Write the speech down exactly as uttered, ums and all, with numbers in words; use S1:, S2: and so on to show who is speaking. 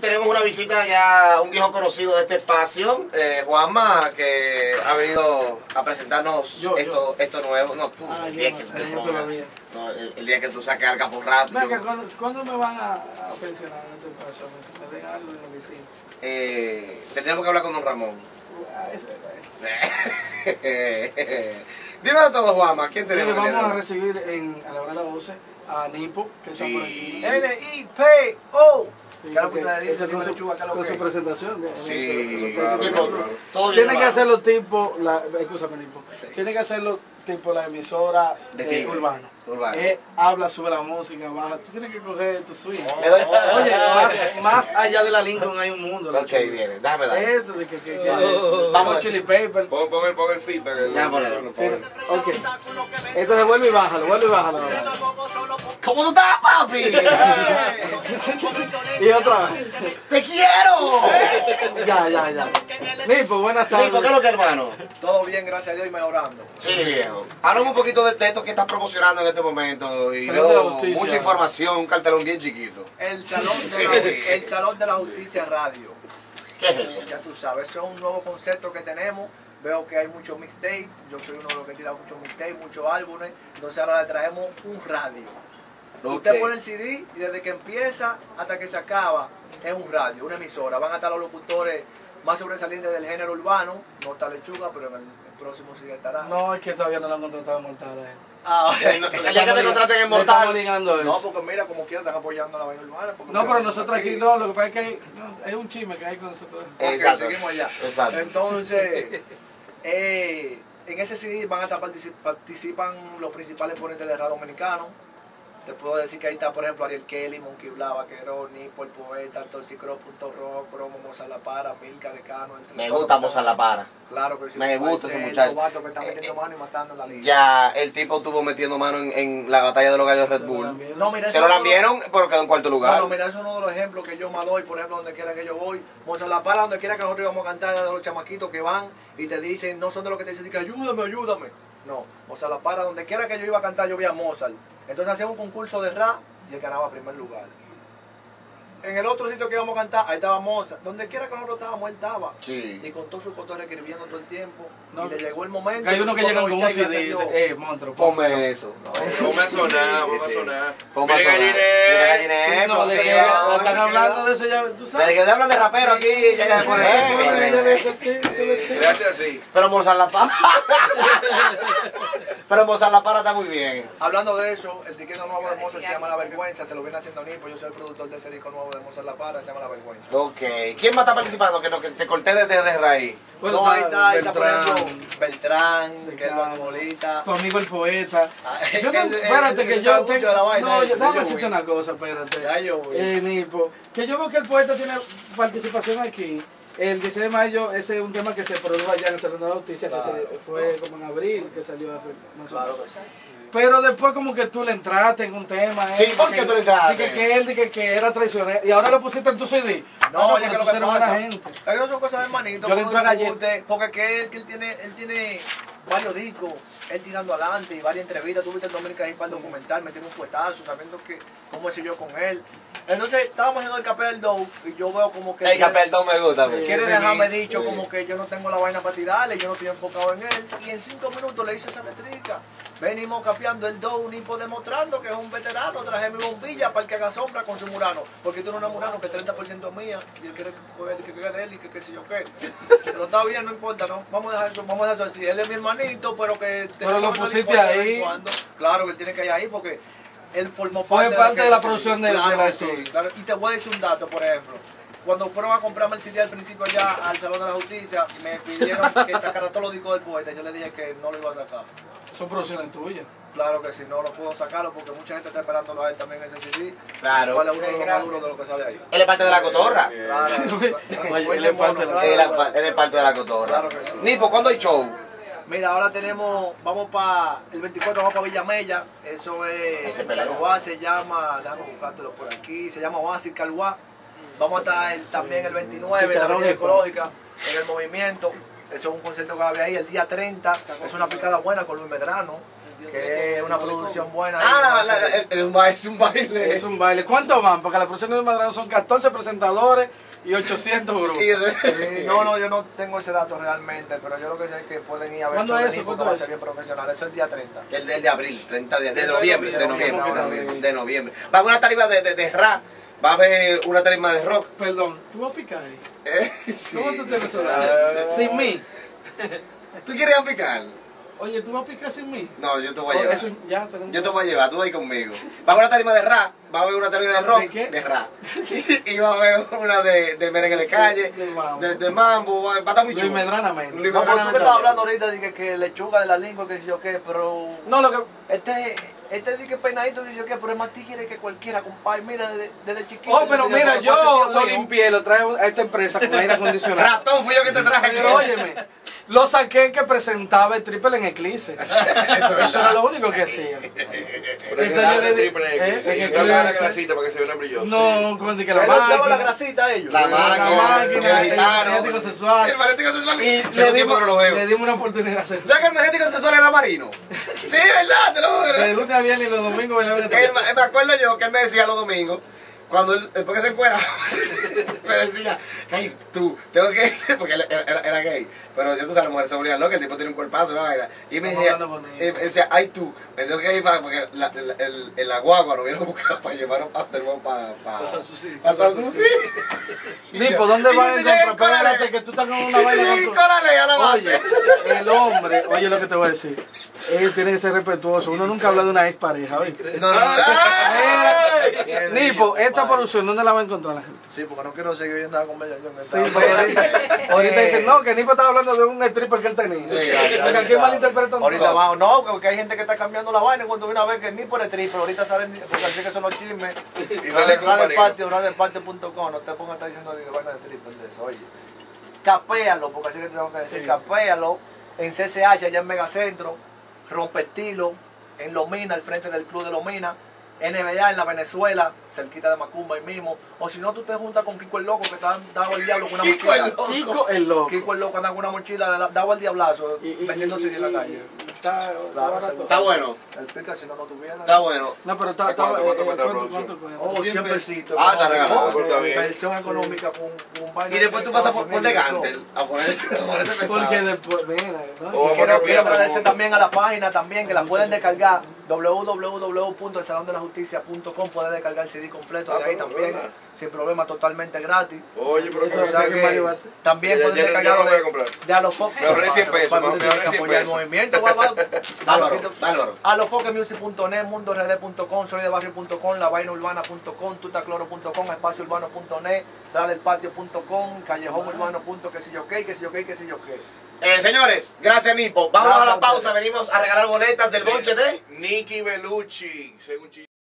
S1: tenemos una visita ya, un viejo conocido de este espacio, eh, Juanma, que ha venido a presentarnos
S2: yo,
S1: esto,
S2: yo.
S1: esto nuevo. No, tú,
S2: ah,
S1: el, día
S2: no,
S1: que tú
S2: no,
S1: pongas, no, el, el día que tú saques al Capo Rap.
S2: Venga, ¿cuándo, ¿cuándo me van a, a pensionar en este espacio? Me den algo de mi tiempo.
S1: Eh, tendríamos que hablar con don Ramón.
S2: Ah, ese,
S1: Dime todo, Juanma, ¿quién tenemos?
S2: Mire, vamos a recibir en, a la hora de las doce a Nipo, que está
S1: Sí.
S2: por aquí.
S3: N I P O
S2: Sí,
S3: Claro que
S2: porque
S3: ustedes dicen,
S2: ese con,
S3: dime,
S2: su,
S3: Lechuga, ¿qué es lo
S2: con
S3: que
S2: su
S3: es?
S2: presentación. de-
S1: Sí,
S2: de-
S1: claro,
S2: de-
S1: claro,
S2: de-
S1: claro. Todo
S2: Tiene
S1: bien
S2: que
S1: abajo.
S2: hacerlo tipo, la, escúchame Nipo,
S3: Sí.
S2: tiene que hacerlo tipo la emisora
S1: ¿De
S2: eh,
S1: qué?
S2: urbana.
S1: Urbana.
S2: Eh, habla, sube la música, baja. Tú tienes que coger tu swing.
S1: Le doy-
S2: Oye, más, más allá de la Lincoln hay un mundo.
S1: Ok, viene, déjame dar.
S2: Esto de que, que, que
S1: Vamos.
S2: vamos Chili Pepper.
S4: Pon, pon, el, pon el feedback. el-
S1: Ya, ponelo.
S4: ponlo, ponlo.
S2: Ok. Entonces vuelve y bájalo, vuelve y bájalo.
S1: ¿Cómo tú estás, papi?
S2: Y otra vez.
S1: ¡Te quiero!
S2: Ya, ya, ya. Nipo, buenas tardes.
S1: Nipo, ¿qué es lo que, hermano?
S3: Todo bien, gracias a Dios y mejorando.
S1: Sí, viejo. Háblame un poquito de esto que estás promocionando en este momento. Y
S2: Salón de la
S1: veo
S2: Justicia.
S1: mucha información, un cartelón bien chiquito.
S3: El Salón de la, el Salón de la Justicia Radio.
S1: ¿Qué es eso?
S3: Ya tú sabes, eso es un nuevo concepto que tenemos. Veo que hay muchos mixtapes. Yo soy uno de los que tira muchos mixtapes, muchos álbumes. Entonces ahora le traemos un radio. Usted
S1: Ok.
S3: pone el C D y desde que empieza hasta que se acaba es un radio, una emisora. Van a estar los locutores más sobresalientes del género urbano. No está Lechuga, pero en el, el próximo sí estará.
S2: No, es que todavía no lo han contratado en Mortal. eh.
S3: Ah,
S1: El día que te contraten en
S2: Le estamos
S1: Mortal.
S2: ligando
S3: no,
S2: eso.
S3: porque mira, como quiera están apoyando a la vaina urbana. porque
S2: No, pero
S3: mira,
S2: nosotros aquí no, lo que pasa es que hay, no, es un chisme que hay con nosotros.
S3: Ok,
S1: Exacto.
S3: seguimos allá.
S1: Exacto.
S3: Entonces, eh, en ese C D van a estar partici- participan los principales ponentes de rap dominicano. Te puedo decir que ahí está, por ejemplo, Ariel Kelly, Monkey Bla, Vaquerón, Nipo, el Poeta, Toxicro, Punto Rock, Cromo, Mozart La Para, Milka, Decano, entre
S1: Me
S3: todos.
S1: gusta Mozart La Para.
S3: Claro que sí.
S1: Me gusta ese
S3: Marcel,
S1: muchacho.
S3: los vatos que están
S1: Eh,
S3: metiendo
S1: eh,
S3: mano y matando en la liga.
S1: Ya el tipo estuvo metiendo mano en, en la batalla de los gallos Red Bull.
S3: No, mira,
S1: Se
S3: eso
S1: lo
S3: no-
S1: lambieron, pero quedó en cuarto lugar.
S3: Bueno, mira, eso es uno de los ejemplos que yo más doy, por ejemplo, donde quiera que yo voy. Mozart La Para, donde quiera que nosotros íbamos a cantar, de los chamaquitos que van y te dicen, no son de los que te dicen que ayúdame, ayúdame. No, Mozart La Para, donde quiera que yo iba a cantar, yo vi a Mozart. Entonces hacíamos un concurso de rap y él ganaba primer lugar. En el otro sitio que íbamos a cantar, ahí estaba Mozart. Donde quiera que nosotros estábamos, él estaba.
S1: Sí.
S3: Y con todos sus cotorres escribiendo todo el tiempo.
S2: No,
S3: y le llegó el momento.
S2: Hay uno que
S3: y
S2: llegan con un
S3: gracias
S2: C D
S3: a
S2: y
S3: Dios.
S2: dice, eh, monstruo, ponme.
S1: Ponme eso.
S4: Ponme a sonar, ponme a sonar.
S1: Ponme a
S4: Mire,
S1: sonar.
S4: gallinet.
S1: Mire, gallinet,
S2: Sí, no,
S1: pues,
S2: de
S1: sí,
S2: que
S1: ya.
S2: ya están hablando de eso ya, tú
S1: Desde
S2: sabes.
S1: que te hablan de rapero aquí, ya ya por eso.
S4: Gracias, sí.
S1: Pero Mozart La Para. Pero Mozart La Para está muy bien.
S3: Hablando de eso, el disco nuevo de Mozart se llama La Vergüenza, se lo viene haciendo Nipo, yo soy el productor de ese disco nuevo de Mozart La Para, se llama La Vergüenza.
S1: Ok. ¿Quién más está participando? Que, no, que te corté desde de raíz.
S2: Bueno,
S3: No, ahí está, ahí está por
S2: Beltrán,
S3: ejemplo Beltrán, que es
S2: Beltrán.
S3: el bolita.
S2: tu amigo el poeta.
S3: Ah,
S2: Yo no,
S3: él- él-
S2: espérate
S3: él
S2: que
S3: sabe
S2: yo
S3: mucho
S2: tengo,
S3: de la vaina,
S2: no,
S3: él,
S2: yo, déjame
S3: yo
S2: decirte
S3: voy.
S2: una cosa, espérate.
S3: Ya yo voy.
S2: Eh, Nipo, que yo veo que el poeta tiene participación aquí. El dieciséis de mayo, ese es un tema que se produjo allá en el Salón de la Justicia,
S3: Claro.
S2: que se, fue como en abril, que salió hace más o
S3: Claro
S2: menos.
S3: que sí.
S2: Pero después como que tú le entraste en un tema.
S1: Sí,
S2: eh,
S1: ¿por qué
S2: que-
S1: tú le entraste?
S2: de Que, que él, de que, que era traicionero. Y ahora lo pusiste en tu C D.
S3: No,
S2: Ah,
S3: oye,
S2: pero
S3: que
S2: tú
S3: lo que
S2: eres buena
S3: pasa,
S2: gente.
S3: esas son cosas de hermanito,
S2: Yo le
S3: que
S2: entro a
S3: uno
S2: galleta.
S3: discute, porque que él, que él tiene, él tiene varios discos, él tirando adelante y varias entrevistas, tú viste el Dominica ahí para el documental, metiendo un puestazo, sabiendo que cómo he yo con él. Entonces estábamos haciendo el Capel del Dow y yo veo como que
S1: El capeltón me gusta.
S2: Sí.
S3: quiere
S2: ese
S3: dejarme
S2: mix,
S3: dicho
S1: sí.
S3: como que yo no tengo la vaina para tirarle, yo no estoy enfocado en él. Y en cinco minutos le hice esa letrica. Venimos capeando el Dow, Nipo demostrando que es un veterano. Traje mi bombilla para el que haga sombra con su Murano. Porque tú no eres Murano, que el treinta por ciento es mía. Y él quiere que que quede de él y que qué sé yo qué. Pero está bien, no importa, ¿no? Vamos a dejar eso, vamos a dejar eso así. Él es mi hermanito, pero que...
S2: Pero lo
S3: tenemos que
S2: pusiste
S3: disponer de vez
S2: ahí.
S3: en cuando. Claro que él tiene que ir ahí porque... Él formó
S2: Fue
S3: parte,
S2: parte
S3: lo
S2: de la
S3: que-
S2: producción de-
S3: claro
S2: de la
S3: que sí,
S2: historia.
S3: claro. Y te voy a decir un dato, por ejemplo. Cuando fueron a comprarme el C D al principio ya al Salón de la Justicia, me pidieron que sacara todos los discos del poeta. Yo le dije que no lo iba a sacar.
S2: Son producciones tuyas.
S3: Claro que sí, no lo puedo sacarlo porque mucha gente está esperándolo a él también en ese C D.
S1: Claro.
S3: ¿Cuál es uno de los más duros de lo que sale ahí?
S1: Él es parte de la cotorra.
S3: Claro.
S2: Oye, él es parte de la-
S1: Él es pa- él es parte de la cotorra.
S3: Claro que sí.
S1: Nipo, ¿cuándo hay show?
S3: Mira, ahora tenemos, vamos para el veinticuatro, vamos para Villamella. Eso es,
S1: Ese pelado.
S3: Calguá se llama, déjame buscártelo por aquí, se llama Oasis Calguá. Vamos a estar el- también el veintinueve, en la
S2: Chicharrón
S3: Avenida
S2: y pan.
S3: Ecológica, en el movimiento. Eso es un concierto que va a haber ahí el día treinta. Es una picada buena con Luis Medrano. que es una producción buena.
S1: Ah, la, la, el, el, ba- es un baile.
S2: Es un baile. ¿Cuántos van? Porque la producción de Madrano son catorce presentadores y ochocientos grupos.
S1: Y ese-
S3: Sí, no, no, yo no tengo ese dato realmente, pero yo lo que sé es que pueden ir a ver
S2: ¿Cuándo
S3: show
S2: es
S3: de
S2: eso?
S3: Nipo, que
S2: ¿Cuándo
S3: va a
S2: es?
S3: ser bien profesional. Eso es el día treinta.
S1: El, el de abril, treinta de, de
S3: De
S1: noviembre, de
S3: noviembre,
S1: noviembre,
S3: de
S1: de noviembre. Va a haber una tarima de, de, de rap, va a haber una tarima de rock.
S2: Perdón, ¿tú vas a picar ahí?
S1: Eh, sí.
S2: ¿Cómo tú tienes eso?
S3: Ah.
S2: Sin mí.
S1: ¿Tú quieres picar?
S2: Oye, ¿tú vas a picar sin mí?
S1: No, yo te voy a
S2: Oh,
S1: llevar.
S2: eso ya tenemos.
S1: Yo te voy a llevar, tú vas a ir conmigo. Va a haber una tarima de rap, va a haber una tarima de rock,
S2: ¿De qué?
S1: de rap. Y va a haber una de, de merengue de calle,
S2: De mambo.
S1: de, de mambo, va va a estar muy
S2: Luis
S1: chulo.
S2: Medranamente.
S1: Luis
S3: No, pero tú
S1: Medrano
S3: me estabas
S1: también.
S3: hablando ahorita de que, que lechuga de la lengua, que sé yo qué, pero...
S2: No, lo que.
S3: Este, este di que peinadito dice yo qué, pero es más tigre que cualquiera, compadre. Mira, desde, desde chiquito.
S2: Oh, pero
S3: desde
S2: mira,
S3: que
S2: yo
S3: cuando
S2: lo
S3: fue hijo.
S2: limpié, lo traje a esta empresa con aire acondicionado.
S1: Ratón fui yo que te traje aquí.
S2: Pero óyeme, lo saqué que presentaba el triple en Eclipse.
S1: Eso es
S2: Eso era lo único que hacía.
S4: Pero
S2: Entonces
S4: ese
S2: yo
S4: es
S2: le
S4: el
S2: di-
S4: triple
S2: ¿eh?
S4: X.
S2: En
S4: Y
S2: el
S4: toca la
S2: Eclipse.
S4: grasita para que se vean brillosos.
S2: No, con que la
S3: Él le daba la
S2: máquina.
S3: grasita a ellos.
S1: La
S2: La
S1: máquina,
S2: máquina,
S1: el
S2: el
S1: gitano,
S2: magnético sexual.
S1: El magnético sexual.
S2: Y
S1: Hace
S2: le
S1: tiempo
S2: dimos,
S1: que no lo veo.
S2: le dimos una oportunidad de hacer.
S1: ¿Sabes que el magnético sexual era marino? Sí, ¿verdad? Te lo
S2: De
S1: juro.
S2: lunes a viernes y los domingos voy a ver
S1: Él, me acuerdo yo que él me decía los domingos, cuando él, después que se encuera, me decía, ay, tú, tengo que ir, porque él era, era- era gay, pero yo tú sabes, las mujeres se volvían locas, el tipo tiene un cuerpazo, una vaina, y me
S2: Estamos
S1: decía,
S2: hablando con
S1: y me decía, ay, tú, me tengo que ir para, porque la, la, el, el, la guagua nos vieron a buscar para llevarnos para Afterworld, para, para,
S2: Para San Susi.
S1: para San Susi.
S2: Nipo, ¿dónde
S1: Y
S2: van a
S1: yo llegué
S2: encontrar?
S1: con la
S2: Espérate
S1: ley.
S2: que tú estás con una vaina con
S1: Y
S2: tu-
S1: con la ley a la base.
S2: Oye, el hombre, oye lo que te voy a decir. Él tiene que ser respetuoso. Uno nunca habla de una ex pareja, ¿viste?
S1: No, no, no.
S2: Eh, Nipo, esta producción, ¿dónde la va a encontrar la gente?
S3: Sí, porque no quiero seguir oyendo la conversación. que
S2: Sí,
S3: está-
S2: porque ahorita, ahorita dicen, no, que Nipo estaba hablando de un stripper que él tenía.
S1: Sí,
S2: Porque aquí malinterpretan
S3: Ahorita
S2: todo.
S3: vamos, no, porque hay gente que está cambiando la vaina cuando una vez que ni por el triple, ahorita salen, porque así que son los chismes.
S4: Y sale con
S3: Sale el
S4: marino.
S3: patio, radio del patio punto com, no te pongas a estar diciendo de vaina de triple de eso, oye. Capéalo, porque así que te tengo que decir,
S2: Sí.
S3: capéalo en C C H, allá en Megacentro, Rompestilo, en Lomina, al frente del club de Lomina, N B A en la Venezuela, cerquita de Macumba ahí mismo, o si no tú te juntas con Kiko el Loco que está dado el diablo con una
S1: Kiko el
S3: mochila.
S1: Loco.
S2: Chico el loco.
S3: Kiko el Loco anda con una mochila de la- dado el diablazo,
S2: Y- y-
S3: vendiendo
S2: y-
S3: C D en la
S2: y-
S3: calle.
S2: Está, está
S3: Claro,
S2: barato.
S1: Está bueno,
S3: El pica si no, no tuviera.
S1: está bueno.
S2: No, pero está, está,
S4: ¿Cuánto, cuánto
S2: eh,
S4: cuesta la
S2: ¿cuánto,
S4: producción?
S2: cuánto
S3: Oh,
S2: cuesta?
S3: cien pesitos.
S1: Ah, está regalado.
S4: Pero está bien.
S3: Versión económica con, con vaina
S1: Y después tú
S3: de-
S1: pasas por, por
S3: de-
S1: Legantel a poner a ponerte pesado.
S2: Porque después, mira, ¿no?
S4: Oh,
S3: Y quiero,
S4: porque
S3: quiero
S4: mira,
S3: agradecer
S4: como-
S3: también a la página también que la pueden descargar w w w punto el salón de la justicia punto com, puede descargar el C D completo
S4: Ah,
S3: de ahí
S4: pero,
S3: también
S4: ¿verdad?
S3: sin problema, totalmente gratis.
S4: Oye, pero
S2: Eso
S3: O
S4: que-
S3: sea
S2: que
S3: que
S2: Mario va a hacer.
S3: también
S4: Sí, ya-
S3: pueden
S4: ya- ya
S3: descargar
S4: lo voy a
S3: de,
S4: comprar.
S3: de Alofoque.
S4: Me ahorré cien pesos,
S3: Para
S4: me
S3: que
S4: ahorré
S3: tengan que
S4: cien
S3: apoyar el
S4: pesos.
S3: movimiento. va, va.
S1: Álvaro, Álvaro.
S3: alofoquemusic punto net, mundo r d punto com, soy de barrio punto com, la vaina urbana punto com, tutacloro punto com, espacio urbano punto net, radelpatio punto com, callejón urbano punto que sé yo qué, que sé yo qué, que sé yo qué.
S1: Eh, señores, gracias Nipo. Vamos
S3: Gracias
S1: a
S3: a
S1: la pausa,
S3: ustedes.
S1: venimos a regalar boletas del bonche de...
S4: Nicky Bellucci, según Chi-